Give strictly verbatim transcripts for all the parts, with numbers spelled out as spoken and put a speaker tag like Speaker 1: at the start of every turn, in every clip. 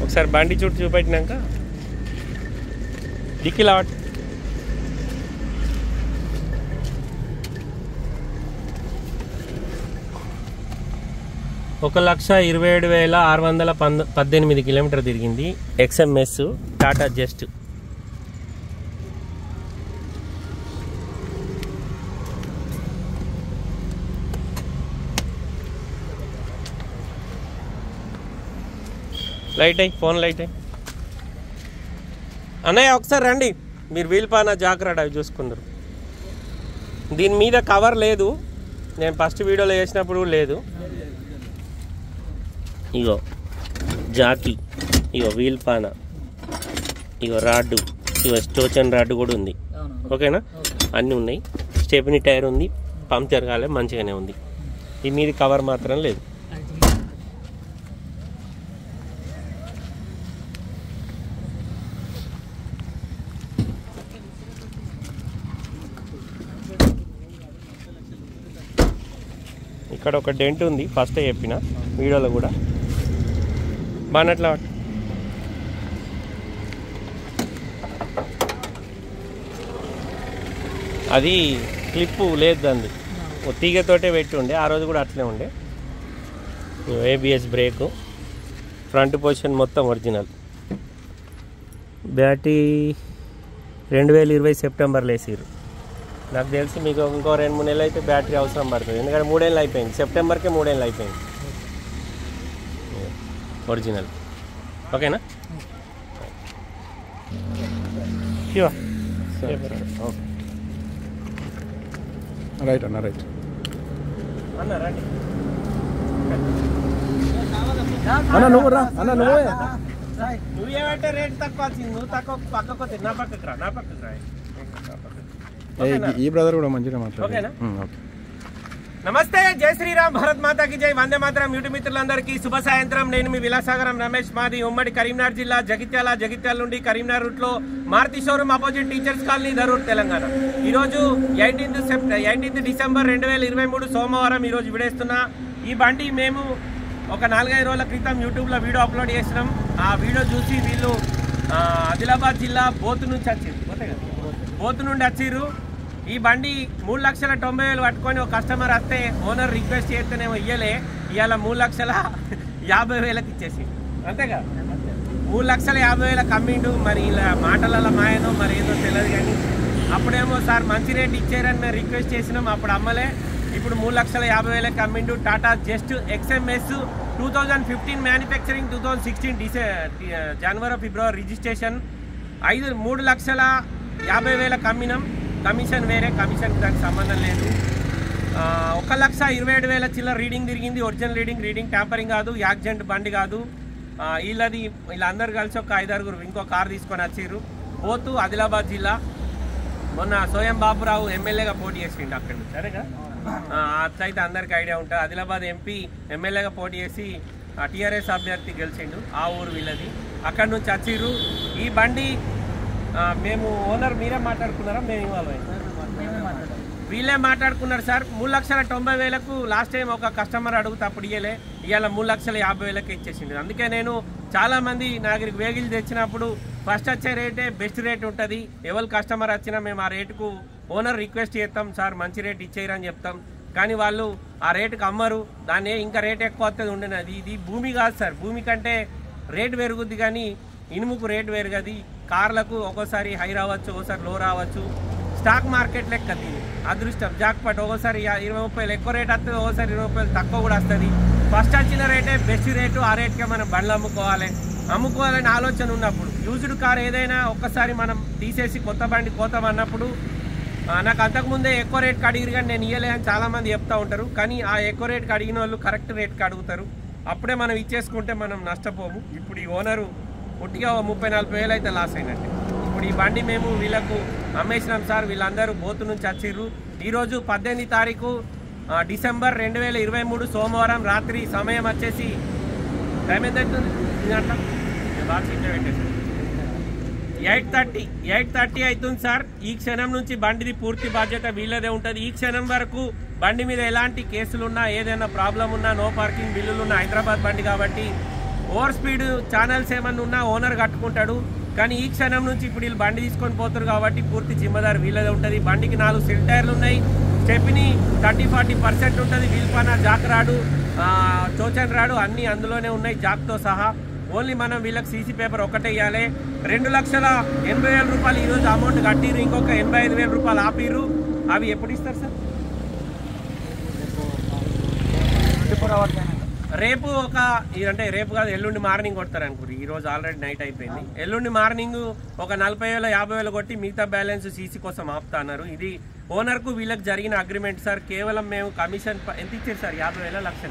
Speaker 1: ఒకసారి బండి చుట్టూ చూపెట్టినాక డిక్కీలా ఒక లక్ష ఇరవై ఏడు వేల ఆరు వందల పంద పద్దెనిమిది కిలోమీటర్ తిరిగింది. XMS Tata Zest. లైట్ అయ్యి ఫోన్ లైట్ అయ్యి అన్నయ్య ఒకసారి రండి. మీరు వీల్పాన జాగ్రత్త అవి చూసుకుందరు. దీని మీద కవర్ లేదు, నేను ఫస్ట్ వీడియోలో వేసినప్పుడు లేదు. ఇగో జాకీ, ఇగో వీల్పాన, ఇగో రాడ్డు, ఇగో స్టోచన్ రాడ్డు కూడా ఉంది. ఓకేనా, అన్నీ ఉన్నాయి. స్టెప్నీ టైర్ ఉంది, పంక్చర్ కాలే, మంచిగానే ఉంది. ఈ మీద కవర్ మాత్రం లేదు. ఇక్కడ ఒక డెంట్ ఉంది, ఫస్ట్ చెప్పిన వీడియోలో కూడా. బానట్లా అది క్లిప్పు లేదు, దాన్ని తీగతోటే పెట్టి ఉండే, ఆ రోజు కూడా అట్లే ఉండే. ఏబిఎస్ బ్రేకు, ఫ్రంట్ పొజిషన్ మొత్తం ఒరిజినల్. బ్యాటరీ రెండు వేల ఇరవై సెప్టెంబర్లో వేసారు. నాకు తెలిసి మీకు ఇంకో రెండు మూడు నెలలు అయితే బ్యాటరీ అవసరం పడుతుంది, ఎందుకంటే మూడేళ్ళు అయిపోయింది. సెప్టెంబర్కే మూడేళ్ళు అయిపోయింది ఒరిజినల్. ఓకేనా,
Speaker 2: రైట్ అన్న, రైట్
Speaker 1: అన్న రండి
Speaker 2: అన్న. నువ్వు రా అన్న, నువ్వే
Speaker 1: నువ్వేమంటే రేట్ తక్కువ వచ్చింది, నువ్వు తక్కువ పక్కకు వస్తుంది. నా పక్కకు రా, నా పక్కకు రా.
Speaker 2: ఈ బ్రదర్ కూడా మంచిగా మాట్లాడు.
Speaker 1: ఓకేనా, నమస్తే, జై శ్రీరామ్, భారత్ మాతాకి జై, వందే మాతరం. యూట్యూబ్ మిత్రులందరికీ శుభ సాయంత్రం. నేను మీ విలాసాగరం రమేష్. మాది ఉమ్మడి కరీంనగర్ జిల్లా, జగిత్యాల. జగిత్యాల నుండి కరీంనగర్ రూట్ లో Maruti showroom opposite teachers colony, Dharur, Telangana. ఈ రోజు ఎయిటీన్త్ సెప్ట ఎయిటీన్త్ డిసెంబర్ రెండు వేల ఇరవై మూడు సోమవారం ఈ రోజు విడేస్తున్నా. ఈ బండి మేము ఒక నాలుగైదు రోజుల క్రితం యూట్యూబ్ లో వీడియో అప్లోడ్ చేసినాం. ఆ వీడియో చూసి వీళ్ళు ఆదిలాబాద్ జిల్లా బోతు నుంచి వచ్చిర్రు, బోతు నుండి వచ్చిర్రు. ఈ బండి మూడు లక్షల తొంభై వేలు పట్టుకొని ఒక కస్టమర్ వస్తే ఓనర్ రిక్వెస్ట్ చేస్తేనేమో ఇయ్యలే, ఇవాళ మూడు లక్షల యాభై వేలకు ఇచ్చేసి, అంతేగా మూడు లక్షల యాభై వేలకు అమ్మిండు. మరి ఇలా మాటలలో మాయనో మరి ఏదో తెలియదు, కానీ అప్పుడేమో సార్ మంచి రేట్ ఇచ్చారని మేము రిక్వెస్ట్ చేసినాం, అప్పుడు అమ్మలే. ఇప్పుడు మూడు లక్షల యాభై వేలకు అమ్మిండు. Tata Zest XMS two thousand fifteen manufacturing, two thousand sixteen డిసె జనవరి ఫిబ్రవరి రిజిస్ట్రేషన్. ఐదు మూడు లక్షల యాభై వేలకు అమ్మినాం. కమిషన్ వేరే, కమిషన్ దానికి సంబంధం లేదు. ఒక లక్ష ఇరవై ఏడు వేల చిల్లర రీడింగ్ తిరిగింది. ఒరిజినల్ రీడింగ్, రీడింగ్ ట్యాంపరింగ్ కాదు, యాక్సిడెంట్ బండి కాదు. వీళ్ళది వీళ్ళందరూ కలిసి ఒక ఐదారుగురు ఇంకో కారు తీసుకొని వచ్చారు. పోతూ ఆదిలాబాద్ జిల్లా. మొన్న సోయం బాబురావు ఎమ్మెల్యేగా పోటీ చేసిండు అక్కడి నుంచి, సరేగా అట్లయితే అందరికి ఐడియా ఉంటుంది. ఆదిలాబాద్ ఎంపీ ఎమ్మెల్యేగా పోటీ చేసి టీఆర్ఎస్ అభ్యర్థి గెలిచిండు, ఆ ఊరు వీళ్ళది. అక్కడి నుంచి వచ్చిర్రు. ఈ బండి మేము ఓనర్ మీరే మాట్లాడుకున్నారా, మేము ఇన్వాల్వ్ అయ్యాం? వీళ్ళే మాట్లాడుకున్నారు సార్. మూడు లక్షల తొంభై వేలకు లాస్ట్ టైం ఒక కస్టమర్ అడుగుతా అప్పుడు ఇయ్యలే, ఇవాళ మూడు లక్షల యాభై వేలకు ఇచ్చేసింది. అందుకే నేను చాలామంది నా దగ్గరికి వెహికల్ తెచ్చినప్పుడు ఫస్ట్ వచ్చే రేటే బెస్ట్ రేట్ ఉంటుంది. ఎవరు కస్టమర్ వచ్చినా మేము ఆ రేటుకు ఓనర్ రిక్వెస్ట్ చేస్తాం, సార్ మంచి రేట్ ఇచ్చేయరని చెప్తాం. కానీ వాళ్ళు ఆ రేటుకు అమ్మరు, దాన్ని ఇంకా రేట్ ఎక్కువ వస్తుంది ఉండేది. ఇది భూమి కాదు సార్, భూమి కంటే రేటు పెరుగుద్ది కానీ ఇనుముకు రేటు పెరగది. కార్లకు ఒక్కోసారి హై రావచ్చు, ఒకసారి లో రావచ్చు. స్టాక్ మార్కెట్ లెక్క దీన్ని అదృష్టం, జాక్పాట్. ఒకసారి ఇరవై ముప్పైలు ఎక్కువ రేట్ వస్తుంది, ఒకసారి ఇరవై ముప్పైలు తక్కువ కూడా వస్తుంది. ఫస్ట్ వచ్చిన రేటే బెస్ట్ రేటు, ఆ రేట్కే మనం బండ్లు అమ్ముకోవాలి. అమ్ముకోవాలని ఆలోచన ఉన్నప్పుడు యూజ్డ్ కార్ ఏదైనా ఒక్కసారి మనం తీసేసి కొత్త బండి కోతామన్నప్పుడు నాకు అంతకుముందే ఎక్కువ రేట్కి అడిగిరు కానీ నేను ఇయ్యలే అని చాలామంది చెప్తూ ఉంటారు. కానీ ఆ ఎక్కువ రేట్కి అడిగిన వాళ్ళు కరెక్ట్ రేట్కి అడుగుతారు, అప్పుడే మనం ఇచ్చేసుకుంటే మనం నష్టపోము. ఇప్పుడు ఈ ఓనరు పుట్టిగా ముప్పై నలభై వేలు అయితే లాస్ అయినట్టే. ఇప్పుడు ఈ బండి మేము వీళ్ళకు అమ్మేసినాం సార్. వీళ్ళందరూ బోతు నుంచి వచ్చిర్రు. ఈరోజు పద్దెనిమిది తారీఖు డిసెంబర్ రెండు వేల ఇరవై మూడు సోమవారం రాత్రి. సమయం వచ్చేసి టైం ఎంత అవుతుంది ఎయిట్ థర్టీ ఎయిట్ థర్టీ అవుతుంది సార్. ఈ క్షణం నుంచి బండిది పూర్తి బాధ్యత వీళ్ళదే ఉంటుంది. ఈ క్షణం వరకు బండి మీద ఎలాంటి కేసులున్నా, ఏదైనా ప్రాబ్లం ఉన్నా, నో పార్కింగ్ బిల్లులు ఉన్న హైదరాబాద్ బండి కాబట్టి ఓవర్ స్పీడ్ ఛానల్స్ ఏమన్నా ఉన్నా ఓనర్ కట్టుకుంటాడు. కానీ ఈ క్షణం నుంచి ఇప్పుడు వీళ్ళు బండి తీసుకొని పోతారు కాబట్టి పూర్తి జిమ్మదారు వీళ్ళదే ఉంటుంది. బండికి నాలుగు సిల్ టైర్లు ఉన్నాయి, స్టెప్ని థర్టీ ఫార్టీ పర్సెంట్ ఉంటుంది, వీల్ పైన జాక్ రాడు, చోచన్ రాడు అన్నీ అందులోనే ఉన్నాయి జాక్తో సహా. ఓన్లీ మనం వీళ్ళకి సీసీ పేపర్ ఒకటే ఇవ్వాలి. రెండు లక్షల ఎనభై వేల రూపాయలు ఈరోజు అమౌంట్ కట్టిరు, ఇంకొక ఎనభై ఐదు వేల రూపాయలు ఆపిరు. అవి ఎప్పుడు ఇస్తారు సార్? రేపు ఒక అంటే రేపు కాదు ఎల్లుండి మార్నింగ్ కొడతారు అనుకోరు. ఈ రోజు ఆల్రెడీ నైట్ అయిపోయింది. ఎల్లుండి మార్నింగ్ ఒక నలభై వేల యాభై వేలు కొట్టి మిగతా బ్యాలెన్స్ సీసీ కోసం ఆపుతా అన్నారు. ఇది ఓనర్కు వీళ్ళకి జరిగిన అగ్రిమెంట్ సార్. కేవలం మేము కమిషన్ ఎంత ఇచ్చారు సార్? యాభై వేల లక్షల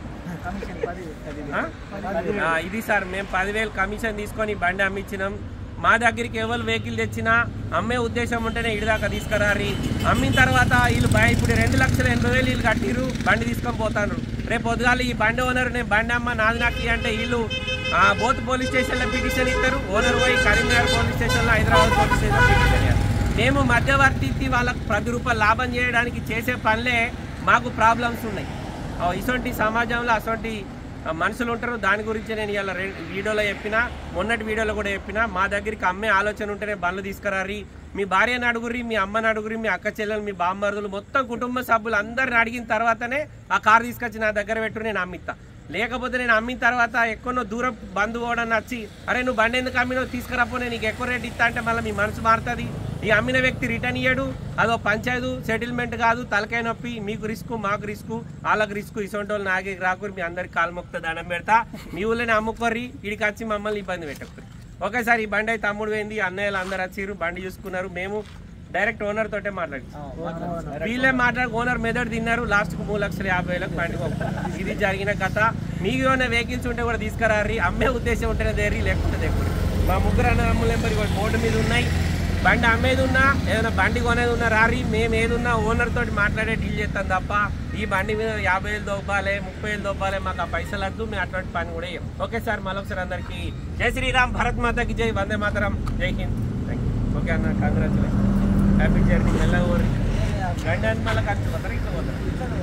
Speaker 1: ఇది సార్. మేము పదివేలు కమిషన్ తీసుకొని బండి అమ్మించినాం. మా దగ్గరికి ఎవరు వెహికల్ తెచ్చినా అమ్మే ఉద్దేశం ఉంటేనే ఇడిదాకా తీసుకురారి. అమ్మిన తర్వాత వీళ్ళు ఇప్పుడు రెండు లక్షల ఎనభై వేలు వీళ్ళు కట్టిరు, బండి తీసుకొని పోతాను. రేపు పొద్దుగాలు ఈ బండి ఓనర్ నేను బండి అమ్మ నాది నాకి అంటే వీళ్ళు బోత్ పోలీస్ స్టేషన్లో పిటిషన్ ఇస్తారు. ఓనర్ పోయి కరీంనగర్ పోలీస్ స్టేషన్లో, హైదరాబాద్ పోలీస్ స్టేషన్లో పిటిషన్ ఇస్తారు. మేము మధ్యవర్తి వాళ్ళకు పది రూపాయలు లాభం చేయడానికి చేసే పనులే మాకు ప్రాబ్లమ్స్ ఉన్నాయి. ఇటువంటి సమాజంలో అటువంటి మనుషులు ఉంటారు. దాని గురించి నేను ఇవాళ వీడియోలో చెప్పినా, మొన్నటి వీడియోలో కూడా చెప్పినా, మా దగ్గరికి అమ్మే ఆలోచన ఉంటేనే బండ్లు తీసుకురారి. మీ భార్యను అడుగురి, మీ అమ్మని అడుగురి, మీ అక్క చెల్లెలు, మీ బామ్మరుదులు, మొత్తం కుటుంబ సభ్యులు అందరిని అడిగిన తర్వాతనే ఆ కారు తీసుకొచ్చి నా దగ్గర పెట్టు, నేను అమ్మిస్తా. లేకపోతే నేను అమ్మిన తర్వాత ఎక్కడో దూరం బంధువు కూడా వచ్చి అరే నువ్వు బండి ఎందుకు అమ్మినో తీసుకురాపోనే నీకు ఎక్కువ రేట్ ఇస్తా అంటే మళ్ళీ మీ మనసు మారుతుంది. ఈ అమ్మిన వ్యక్తి రిటర్న్ ఇయ్యడు. అదో పంచాయతీ సెటిల్మెంట్ కాదు, తలకాయ నొప్పి. మీకు రిస్క్, మాకు రిస్క్, వాళ్ళకి రిస్క్. ఇసొంటి వాళ్ళు నాకే రాకూరి. మీ అందరికి కాలు మొక్త దండం పెడతా. మీ ఊళ్ళోనే అమ్ముకోర్రి, ఇడికి వచ్చి మమ్మల్ని ఇబ్బంది పెట్టకూరి. ఒకేసారి ఈ బండి అయితే తమ్ముడు పోయింది, అన్నయ్యలు అందరు వచ్చిర్రు, బండి చూసుకున్నారు. మేము డైరెక్ట్ ఓనర్ తోటే మాట్లాడి వీళ్ళే మాట్లాడి ఓనర్ మెదడు తిన్నారు. లాస్ట్కు మూడు లక్షల యాభై వేలకు బండి పంపుతారు. ఇది జరిగిన కథ. మీకు ఏమైనా వెహికల్స్ ఉంటే కూడా తీసుకురారి. అమ్మే ఉద్దేశం ఉంటేనే దేరి, లేకపోతే దగ్గర. మా ముగ్గురు అన్నదమ్ముల నెంబర్ బోర్డు మీద ఉన్నాయి. బండి అమ్మేది ఉన్నా ఏదైనా బండి కొనేది ఉన్నా రారి. మేము ఏదున్నా ఓనర్ తోటి మాట్లాడే డీల్ చేస్తాం తప్ప ఈ బండి మీద యాభై వేలు దొబ్బాలి, ముప్పై వేలు దొబ్బాలి, మాకు ఆ పైసలు వద్దు. మేము అటువంటి పని కూడా చేయం. ఓకే సార్, మరొకసారి అందరికీ జై శ్రీరామ్, భారత్ మాతకి జై, Vande Mataram, Jai Hind. Thank you. Okay అన్న, కంగ్రాచులేషన్, హ్యాపీ జర్నీ. మెల్లగా ఊరి గంట అని మళ్ళీ ఖర్చు పోతారు, ఇంకా పోతారు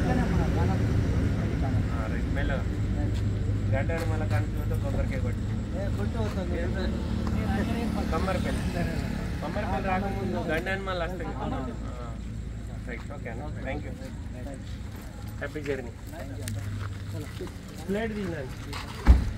Speaker 1: రైట్. మెల్లగా గంట అని మళ్ళీ ఖర్చు పోతే కొబ్బరికాయ కొట్టి కమ్మరిపల్లి కమ్మరిపల్లి రాకముందు గంట అని మళ్ళీ వస్తాయి రైట్. ఓకే అన్న, thank you, happy journey. Plate తిన్నాను.